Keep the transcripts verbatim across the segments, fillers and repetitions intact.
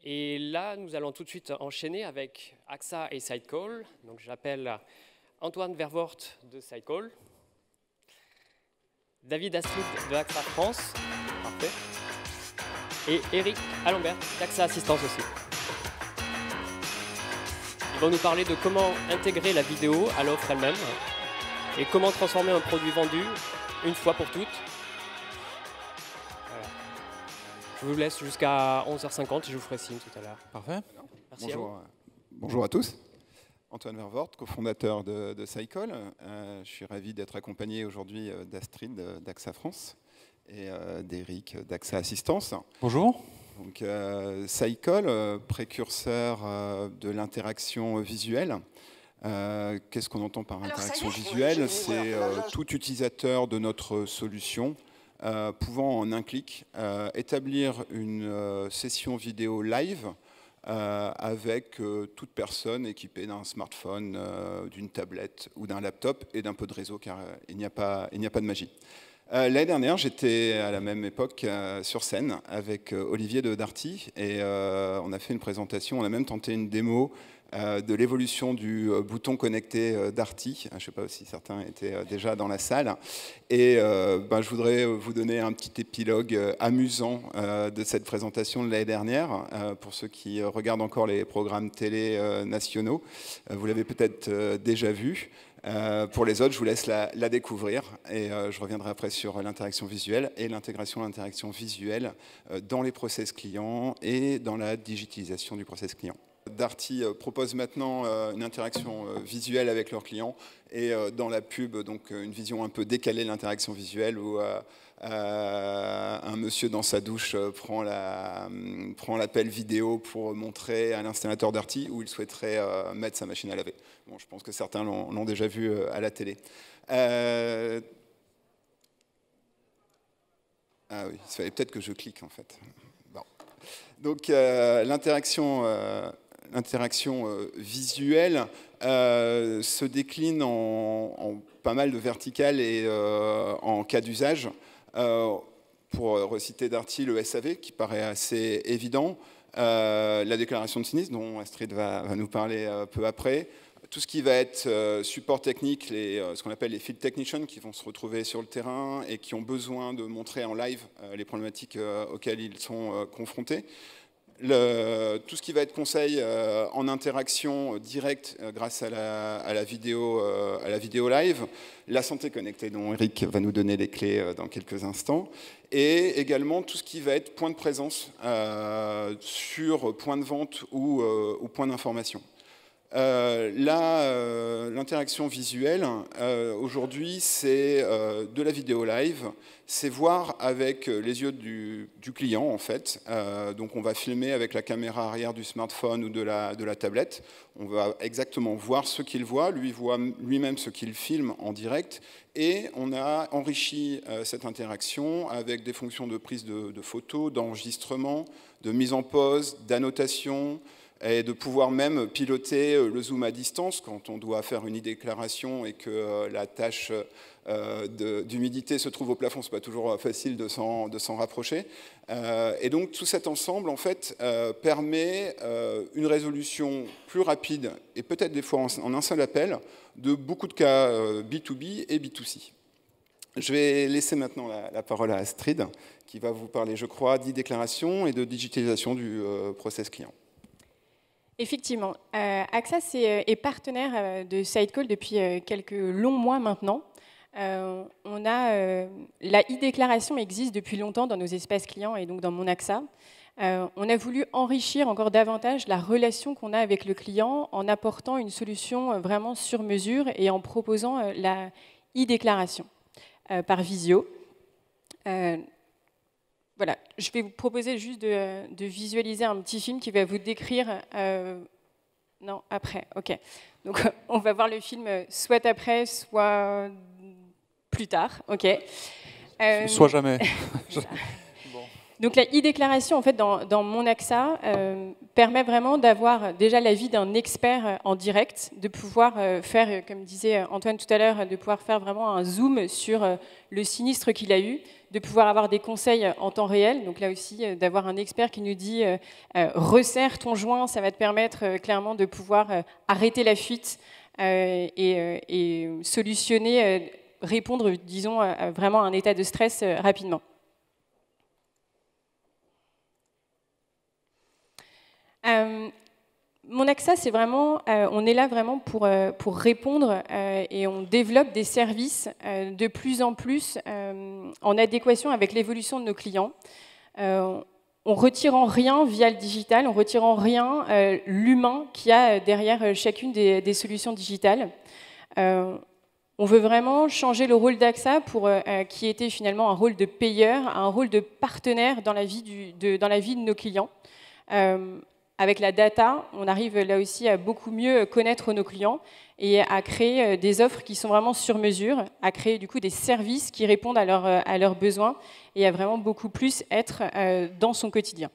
Et là, nous allons tout de suite enchaîner avec A X A et Sidecall. Donc, j'appelle Antoine Vervoort de Sidecall, David Astrid de A X A France, parfait, et Eric Alambert d'A X A Assistance aussi. Ils vont nous parler de comment intégrer la vidéo à l'offre elle-même et comment transformer un produit vendu une fois pour toutes. Voilà. Je vous laisse jusqu'à onze heures cinquante et je vous ferai signe tout à l'heure. Parfait. Merci. Bonjour, à bonjour à tous. Antoine Vervoort, cofondateur de, de Sidecall. Euh, je suis ravi d'être accompagné aujourd'hui d'Astrid d'A X A France et euh, d'Eric d'A X A Assistance. Bonjour. Donc, euh, Sidecall, euh, précurseur euh, de l'interaction visuelle. Euh, Qu'est-ce qu'on entend par interaction visuelle? C'est euh, tout utilisateur de notre solution euh, pouvant en un clic euh, établir une euh, session vidéo live euh, avec euh, toute personne équipée d'un smartphone, euh, d'une tablette ou d'un laptop et d'un peu de réseau, car euh, il n'y a pas, il n'y a pas de magie. Euh, L'année dernière, j'étais à la même époque euh, sur scène avec euh, Olivier de Darty et euh, on a fait une présentation, on a même tenté une démo euh, de l'évolution du euh, bouton connecté euh, Darty. Je ne sais pas si certains étaient euh, déjà dans la salle. Et euh, ben, je voudrais vous donner un petit épilogue euh, amusant euh, de cette présentation de l'année dernière. Euh, pour ceux qui euh, regardent encore les programmes télé euh, nationaux, euh, vous l'avez peut-être euh, déjà vu. Euh, pour les autres, je vous laisse la, la découvrir et euh, je reviendrai après sur l'interaction visuelle et l'intégration de l'interaction visuelle euh, dans les process clients et dans la digitalisation du process client. Darty euh, propose maintenant euh, une interaction euh, visuelle avec leurs clients et euh, dans la pub, donc une vision un peu décalée de l'interaction visuelle où euh, euh, un monsieur dans sa douche euh, prend la, euh, prend l'appel vidéo pour montrer à l'installateur Darty où il souhaiterait euh, mettre sa machine à laver. Bon, je pense que certains l'ont déjà vu euh, à la télé. Euh... Ah oui, il fallait peut-être que je clique en fait. Bon. Donc euh, l'interaction euh, l'interaction euh, visuelle euh, se décline en, en pas mal de verticales et euh, en cas d'usage. Euh, pour reciter Darty, le S A V, qui paraît assez évident, euh, la déclaration de sinistre, dont Astrid va, va nous parler euh, peu après, tout ce qui va être euh, support technique, les, euh, ce qu'on appelle les field technicians, qui vont se retrouver sur le terrain et qui ont besoin de montrer en live euh, les problématiques euh, auxquelles ils sont euh, confrontés. Le, tout ce qui va être conseil euh, en interaction directe euh, grâce à la, à, la vidéo, euh, à la vidéo live, la santé connectée dont Eric va nous donner les clés euh, dans quelques instants, et également tout ce qui va être point de présence euh, sur point de vente ou, euh, ou point d'information. Euh, euh, L'interaction visuelle, euh, aujourd'hui, c'est euh, de la vidéo live, c'est voir avec les yeux du, du client, en fait. Euh, donc, on va filmer avec la caméra arrière du smartphone ou de la, de la tablette. On va exactement voir ce qu'il voit, lui voit lui-même ce qu'il filme en direct. Et on a enrichi euh, cette interaction avec des fonctions de prise de, de photos, d'enregistrement, de mise en pause, d'annotation, et de pouvoir même piloter le zoom à distance quand on doit faire une e-déclaration et que la tâche d'humidité se trouve au plafond, ce n'est pas toujours facile de s'en de s'en rapprocher. Et donc tout cet ensemble en fait permet une résolution plus rapide et peut-être des fois en un seul appel de beaucoup de cas B deux B et B deux C. Je vais laisser maintenant la, la parole à Astrid qui va vous parler, je crois, d'e-déclaration et de digitalisation du process client. Effectivement, euh, A X A est, est partenaire euh, de Sidecall depuis euh, quelques longs mois maintenant. Euh, on a, euh, la e-déclaration existe depuis longtemps dans nos espaces clients et donc dans mon A X A. Euh, on a voulu enrichir encore davantage la relation qu'on a avec le client en apportant une solution vraiment sur mesure et en proposant euh, la e-déclaration euh, par visio. Euh, Voilà, je vais vous proposer juste de, de visualiser un petit film qui va vous décrire... Euh, non, après, ok. Donc, on va voir le film soit après, soit plus tard, ok. Euh, soit jamais. Bon. Donc, la e-déclaration, en fait, dans, dans mon A X A, euh, permet vraiment d'avoir déjà l'avis d'un expert en direct, de pouvoir euh, faire, comme disait Antoine tout à l'heure, de pouvoir faire vraiment un zoom sur euh, le sinistre qu'il a eu, de pouvoir avoir des conseils en temps réel. Donc là aussi, euh, d'avoir un expert qui nous dit euh, euh, resserre ton joint, ça va te permettre euh, clairement de pouvoir euh, arrêter la fuite euh, et, euh, et solutionner, euh, répondre, disons, à vraiment un état de stress euh, rapidement. Euh, Mon AXA, c'est vraiment, euh, on est là vraiment pour, euh, pour répondre euh, et on développe des services euh, de plus en plus euh, en adéquation avec l'évolution de nos clients. Euh, on ne retire en rien via le digital, on ne retire en rien euh, l'humain qu'il y a derrière chacune des, des solutions digitales. Euh, on veut vraiment changer le rôle d'AXA pour euh, qui était finalement un rôle de payeur à un rôle de partenaire dans la vie, du, de, dans la vie de nos clients. Euh, Avec la data, on arrive là aussi à beaucoup mieux connaître nos clients et à créer des offres qui sont vraiment sur mesure, à créer du coup des services qui répondent à, leur, à leurs besoins et à vraiment beaucoup plus être dans son quotidien.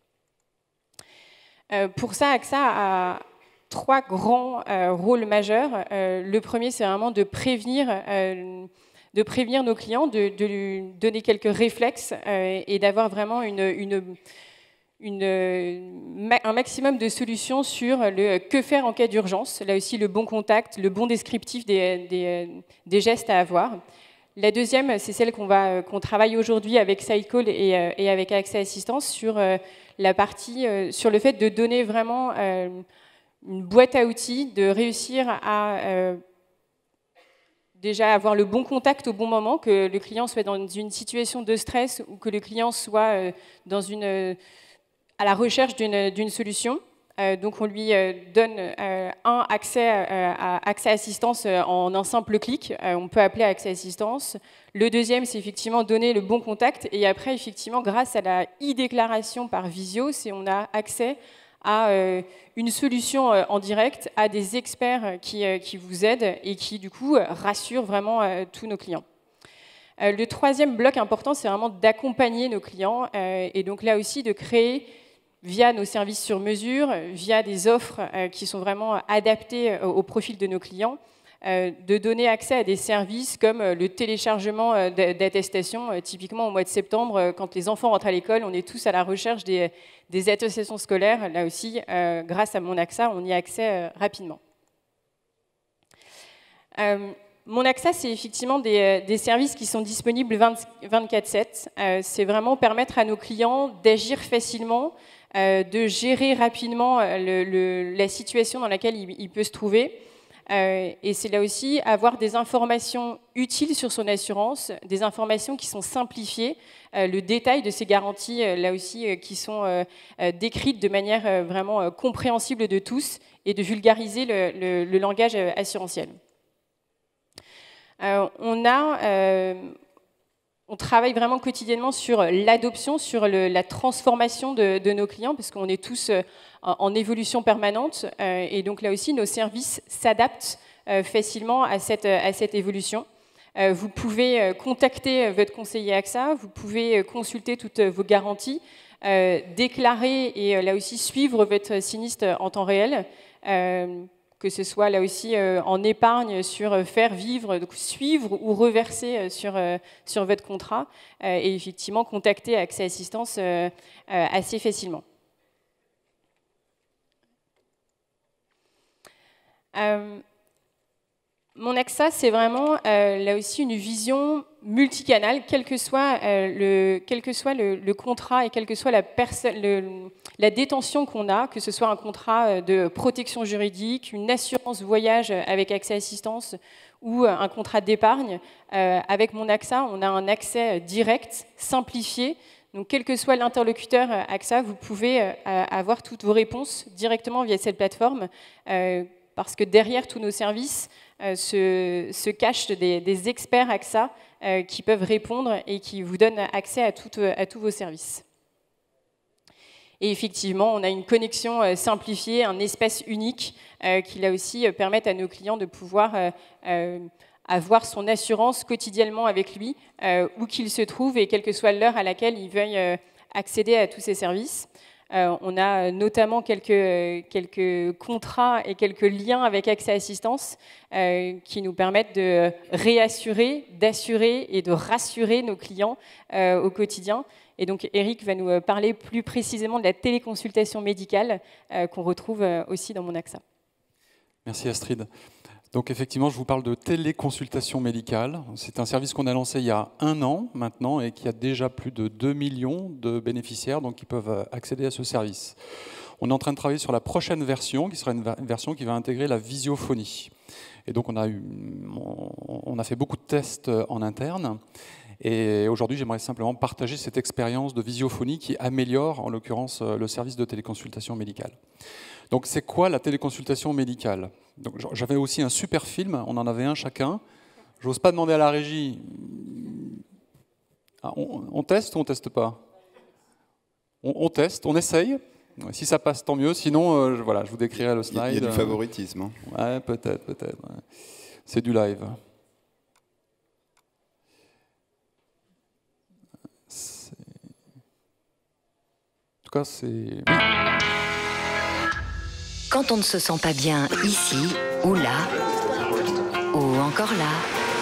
Pour ça, AXA a trois grands rôles majeurs. Le premier, c'est vraiment de prévenir, de prévenir nos clients, de, de lui donner quelques réflexes et d'avoir vraiment une... une Une, un maximum de solutions sur le que faire en cas d'urgence. Là aussi, le bon contact, le bon descriptif des, des, des gestes à avoir. La deuxième, c'est celle qu'on va, qu'on travaille aujourd'hui avec SideCall et, et avec AXA Assistance sur la partie, sur le fait de donner vraiment une boîte à outils, de réussir à déjà avoir le bon contact au bon moment, que le client soit dans une situation de stress ou que le client soit dans une à la recherche d'une solution. Euh, donc on lui euh, donne euh, un accès euh, à accès assistance euh, en un simple clic. Euh, on peut appeler accès assistance. Le deuxième, c'est effectivement donner le bon contact. Et après, effectivement, grâce à la e-déclaration par visio, c'est on a accès à euh, une solution euh, en direct, à des experts qui, euh, qui vous aident et qui, du coup, rassurent vraiment euh, tous nos clients. Euh, le troisième bloc important, c'est vraiment d'accompagner nos clients euh, et donc là aussi de créer via nos services sur mesure, via des offres euh, qui sont vraiment adaptées euh, au profil de nos clients, euh, de donner accès à des services comme euh, le téléchargement euh, d'attestations. Euh, typiquement, au mois de septembre, euh, quand les enfants rentrent à l'école, on est tous à la recherche des, des attestations scolaires. Là aussi, euh, grâce à Mon AXA, on y a accès euh, rapidement. Euh, Mon AXA, c'est effectivement des, des services qui sont disponibles vingt-quatre sept. Euh, c'est vraiment permettre à nos clients d'agir facilement, Euh, de gérer rapidement le, le, la situation dans laquelle il, il peut se trouver. Euh, et c'est là aussi avoir des informations utiles sur son assurance, des informations qui sont simplifiées, euh, le détail de ces garanties, euh, là aussi, euh, qui sont euh, euh, décrites de manière euh, vraiment euh, compréhensible de tous et de vulgariser le, le, le langage euh, assurantiel. Euh, on a... Euh, On travaille vraiment quotidiennement sur l'adoption, sur le, la transformation de, de nos clients, parce qu'on est tous euh, en, en évolution permanente. Euh, et donc là aussi, nos services s'adaptent euh, facilement à cette, à cette évolution. Euh, vous pouvez euh, contacter votre conseiller AXA, vous pouvez euh, consulter toutes vos garanties, euh, déclarer et euh, là aussi suivre votre sinistre en temps réel. Euh, que ce soit là aussi euh, en épargne sur euh, faire vivre, donc suivre ou reverser euh, sur, euh, sur votre contrat euh, et effectivement contacter AXA Assistance euh, euh, assez facilement. Euh, Mon AXA, c'est vraiment euh, là aussi une vision multicanale, quel que soit, euh, le, quel que soit le, le contrat et quelle que soit la, le, la détention qu'on a, que ce soit un contrat de protection juridique, une assurance voyage avec AXA Assistance ou un contrat d'épargne. Euh, avec Mon AXA, on a un accès direct, simplifié. Donc, quel que soit l'interlocuteur AXA, vous pouvez euh, avoir toutes vos réponses directement via cette plateforme, euh, parce que derrière tous nos services, Euh, se, se cachent des, des experts AXA euh, qui peuvent répondre et qui vous donnent accès à, tout, à tous vos services. Et effectivement, on a une connexion euh, simplifiée, un espace unique euh, qui là aussi euh, permettent à nos clients de pouvoir euh, euh, avoir son assurance quotidiennement avec lui, euh, où qu'il se trouve et quelle que soit l'heure à laquelle ils veuillent euh, accéder à tous ces services. Euh, on a notamment quelques, quelques contrats et quelques liens avec Accès Assistance euh, qui nous permettent de réassurer, d'assurer et de rassurer nos clients euh, au quotidien. Et donc Eric va nous parler plus précisément de la téléconsultation médicale euh, qu'on retrouve euh, aussi dans Mon A X A. Merci Astrid. Donc effectivement, je vous parle de téléconsultation médicale. C'est un service qu'on a lancé il y a un an maintenant et qui a déjà plus de deux millions de bénéficiaires donc qui peuvent accéder à ce service. On est en train de travailler sur la prochaine version, qui sera une version qui va intégrer la visiophonie. Et donc on a, eu, on a fait beaucoup de tests en interne. Et aujourd'hui, j'aimerais simplement partager cette expérience de visiophonie qui améliore, en l'occurrence, le service de téléconsultation médicale. Donc, c'est quoi la téléconsultation médicale? J'avais aussi un super film, on en avait un chacun. J'ose pas demander à la régie. Ah, on, on teste ou on teste pas? on, on teste, on essaye. Si ça passe, tant mieux. Sinon, euh, je, voilà, je vous décrirai le slide. Il y a du favoritisme. Hein. Ouais, peut-être, peut-être. Ouais. C'est du live. En tout cas, c'est... Quand on ne se sent pas bien ici, ou là, ou encore là,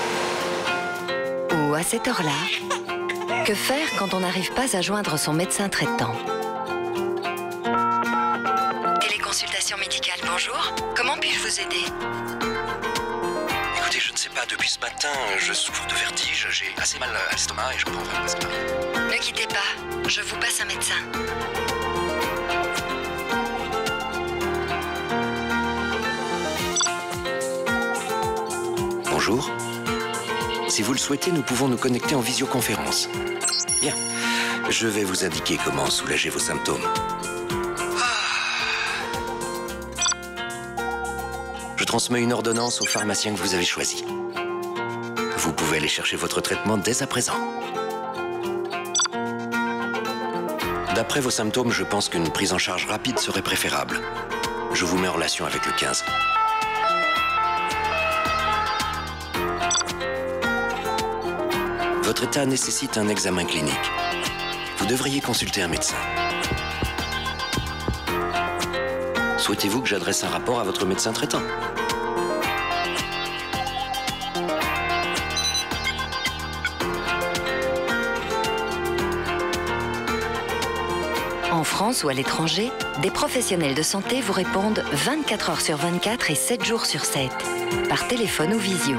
ou à cette heure-là, que faire quand on n'arrive pas à joindre son médecin traitant? Téléconsultation médicale, bonjour. Comment puis-je vous aider? Écoutez, je ne sais pas, depuis ce matin, je souffre de vertige, j'ai assez mal à l'estomac et je prends vraiment l'estomac. Ne quittez pas, je vous passe un médecin. Bonjour. Si vous le souhaitez, nous pouvons nous connecter en visioconférence. Bien. Je vais vous indiquer comment soulager vos symptômes. Je transmets une ordonnance au pharmacien que vous avez choisi. Vous pouvez aller chercher votre traitement dès à présent. D'après vos symptômes, je pense qu'une prise en charge rapide serait préférable. Je vous mets en relation avec le quinze. Votre état nécessite un examen clinique. Vous devriez consulter un médecin. Souhaitez-vous que j'adresse un rapport à votre médecin traitant? En France ou à l'étranger, des professionnels de santé vous répondent vingt-quatre heures sur vingt-quatre et sept jours sur sept, par téléphone ou visio.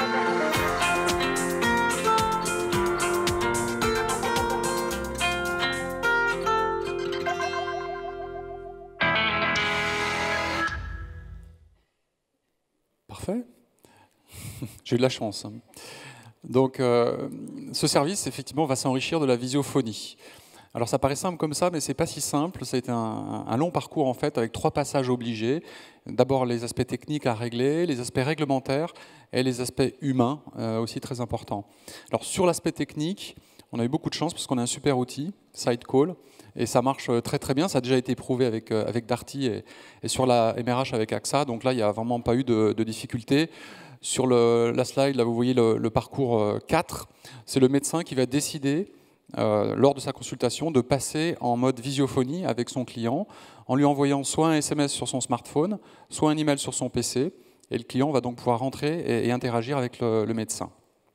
Parfait. J'ai eu de la chance. Donc, euh, ce service, effectivement, va s'enrichir de la visiophonie. Alors, ça paraît simple comme ça, mais c'est pas si simple. Ça a été un, un long parcours, en fait, avec trois passages obligés. D'abord, les aspects techniques à régler, les aspects réglementaires et les aspects humains, euh, aussi très importants. Alors, sur l'aspect technique, on a eu beaucoup de chance parce qu'on a un super outil, SideCall, et ça marche très très bien. Ça a déjà été prouvé avec, avec Darty et, et sur la M R H avec A X A. Donc là, il n'y a vraiment pas eu de, de difficulté. Sur le, la slide, là, vous voyez le, le parcours quatre. C'est le médecin qui va décider, euh, lors de sa consultation, de passer en mode visiophonie avec son client, en lui envoyant soit un S M S sur son smartphone, soit un email sur son P C. Et le client va donc pouvoir rentrer et, et interagir avec le, le médecin.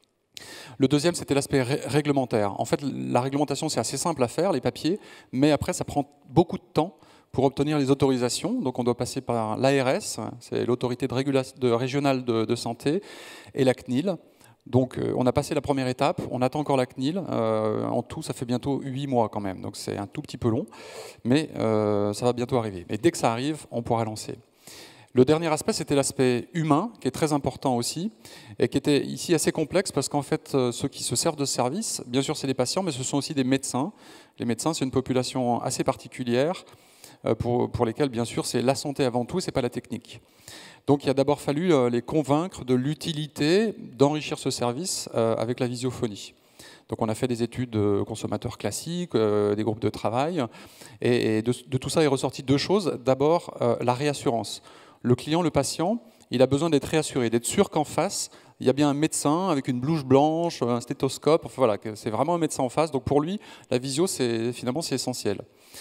Le deuxième, c'était l'aspect ré réglementaire. En fait, la réglementation, c'est assez simple à faire, les papiers, mais après, ça prend beaucoup de temps pour obtenir les autorisations. Donc, on doit passer par l'A R S, c'est l'autorité de de, régionale de, de santé, et la C N I L. Donc, euh, on a passé la première étape, on attend encore la C N I L. Euh, en tout, ça fait bientôt huit mois quand même, donc c'est un tout petit peu long, mais euh, ça va bientôt arriver. Et dès que ça arrive, on pourra lancer. Le dernier aspect, c'était l'aspect humain, qui est très important aussi, et qui était ici assez complexe, parce qu'en fait, ceux qui se servent de ce service, bien sûr, c'est des patients, mais ce sont aussi des médecins. Les médecins, c'est une population assez particulière, pour, pour lesquels, bien sûr, c'est la santé avant tout, c'est pas la technique. Donc, il a d'abord fallu les convaincre de l'utilité d'enrichir ce service avec la visiophonie. Donc, on a fait des études de consommateurs classiques, euh, des groupes de travail, et, et de, de tout ça est ressorti deux choses. D'abord, euh, la réassurance. Le client, le patient, il a besoin d'être réassuré, d'être sûr qu'en face, il y a bien un médecin avec une blouse blanche, un stéthoscope, enfin voilà, c'est vraiment un médecin en face. Donc pour lui, la visio, c'est, finalement, c'est essentiel.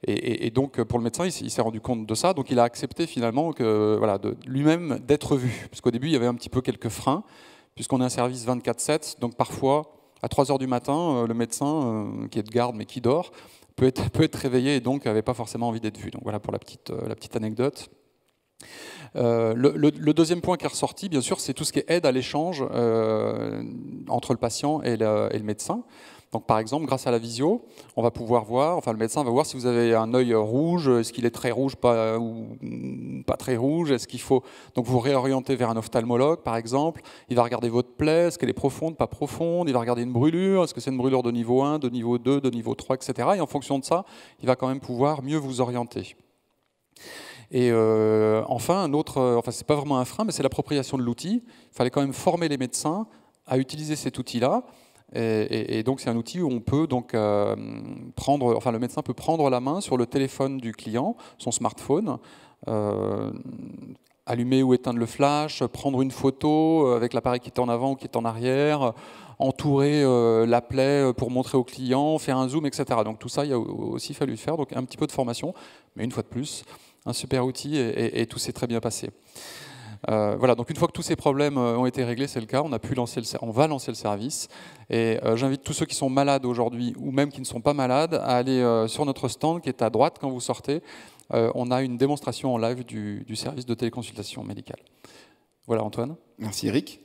Et, et, et donc, pour le médecin, il, il s'est rendu compte de ça. Donc, il a accepté finalement que, voilà, de, lui-même d'être vu. Parce qu'au début, il y avait un petit peu quelques freins, puisqu'on est un service vingt-quatre sept. Donc, parfois, à trois heures du matin, le médecin, qui est de garde mais qui dort, peut être, peut être réveillé et donc n'avait pas forcément envie d'être vu. Donc, voilà pour la petite, la petite anecdote. Euh, le, le, le deuxième point qui est ressorti, bien sûr, c'est tout ce qui est aide à l'échange euh, entre le patient et le, et le médecin. Donc, par exemple, grâce à la visio, on va pouvoir voir, enfin le médecin va voir si vous avez un œil rouge, est-ce qu'il est très rouge pas, ou pas très rouge, est-ce qu'il faut donc vous réorienter vers un ophtalmologue, par exemple. Il va regarder votre plaie, est-ce qu'elle est profonde, pas profonde, il va regarder une brûlure, est-ce que c'est une brûlure de niveau un, de niveau deux, de niveau trois, et cetera. Et en fonction de ça, il va quand même pouvoir mieux vous orienter. Et euh, enfin, un autre, enfin c'est pas vraiment un frein, mais c'est l'appropriation de l'outil. Il fallait quand même former les médecins à utiliser cet outil-là. Et, et, et donc c'est un outil où on peut donc euh, prendre, enfin le médecin peut prendre la main sur le téléphone du client, son smartphone, euh, allumer ou éteindre le flash, prendre une photo avec l'appareil qui est en avant ou qui est en arrière, entourer euh, la plaie pour montrer au client, faire un zoom, et cetera. Donc tout ça, il a aussi fallu le faire. Donc un petit peu de formation, mais une fois de plus, un super outil et, et, et tout s'est très bien passé. Euh, voilà, donc une fois que tous ces problèmes ont été réglés, c'est le cas, on, a pu lancer le, on va lancer le service. Et euh, j'invite tous ceux qui sont malades aujourd'hui, ou même qui ne sont pas malades, à aller euh, sur notre stand qui est à droite quand vous sortez. Euh, on a une démonstration en live du, du service de téléconsultation médicale. Voilà, Antoine. Merci Eric.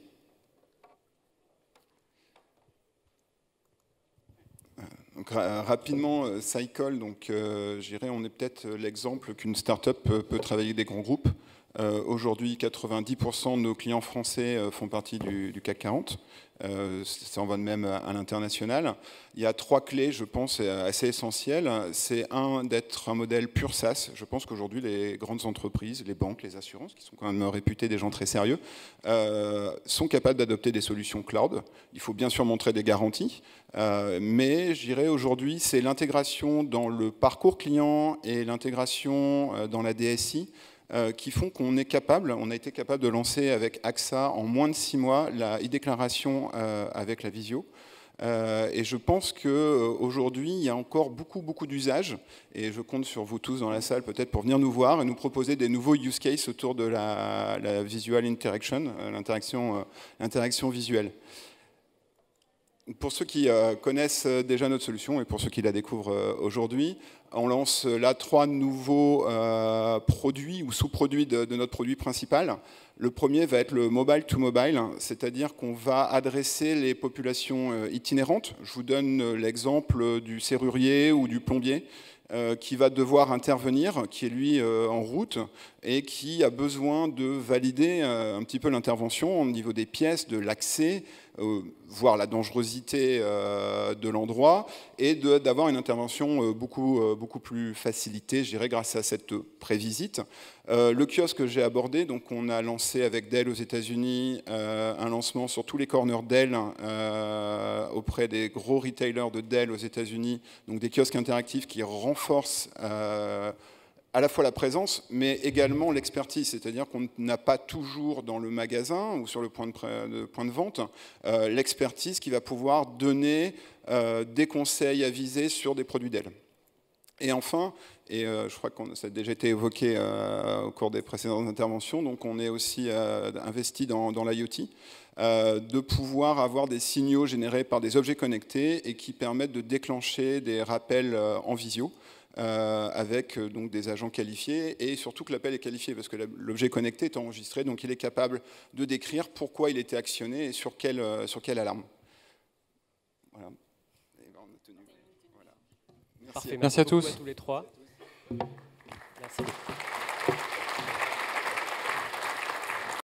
Donc, rapidement, Cycle, donc, euh, je dirais, on est peut-être l'exemple qu'une start-up peut, peut travailler avec des grands groupes. Euh, Aujourd'hui, quatre-vingt-dix pour cent de nos clients français font partie du, du C A C quarante. Euh, ça en va de même à l'international. Il y a trois clés, je pense, assez essentielles. C'est un, d'être un modèle pur SaaS. Je pense qu'aujourd'hui, les grandes entreprises, les banques, les assurances, qui sont quand même réputées des gens très sérieux, euh, sont capables d'adopter des solutions cloud. Il faut bien sûr montrer des garanties, euh, mais je dirais aujourd'hui, c'est l'intégration dans le parcours client et l'intégration dans la D S I Euh, qui font qu'on est capable, on a été capable de lancer avec A X A en moins de six mois la e-déclaration euh, avec la visio. Euh, et je pense qu'aujourd'hui, il y a encore beaucoup, beaucoup d'usages. Et je compte sur vous tous dans la salle peut-être pour venir nous voir et nous proposer des nouveaux use cases autour de la, la visual interaction, l'interaction euh, l'interaction visuelle. Pour ceux qui euh, connaissent déjà notre solution et pour ceux qui la découvrent euh, aujourd'hui, on lance là trois nouveaux euh, produits ou sous-produits de, de notre produit principal. Le premier va être le mobile to mobile, c'est-à-dire qu'on va adresser les populations euh, itinérantes. Je vous donne l'exemple du serrurier ou du plombier euh, qui va devoir intervenir, qui est lui euh, en route et qui a besoin de valider euh, un petit peu l'intervention au niveau des pièces, de l'accès, Euh, voir la dangerosité euh, de l'endroit et d'avoir une intervention euh, beaucoup, euh, beaucoup plus facilitée, je dirais, grâce à cette prévisite. Euh, le kiosque que j'ai abordé, donc on a lancé avec Dell aux États-Unis euh, un lancement sur tous les corners Dell euh, auprès des gros retailers de Dell aux États-Unis, donc des kiosques interactifs qui renforcent euh, à la fois la présence, mais également l'expertise, c'est-à-dire qu'on n'a pas toujours dans le magasin ou sur le point de, de, point de vente euh, l'expertise qui va pouvoir donner euh, des conseils avisés sur des produits Dell. Et enfin, et euh, je crois que ça a déjà été évoqué euh, au cours des précédentes interventions, donc on est aussi euh, investi dans, dans l'IoT, euh, de pouvoir avoir des signaux générés par des objets connectés et qui permettent de déclencher des rappels euh, en visio. Euh, avec euh, donc des agents qualifiés et surtout que l'appel est qualifié parce que l'objet connecté est enregistré, donc il est capable de décrire pourquoi il était actionné et sur quelle, euh, sur quelle alarme. Voilà. Et ben, on a tenu. Voilà. Merci. Parfait, merci, merci à tous. À tous les trois. Merci beaucoup.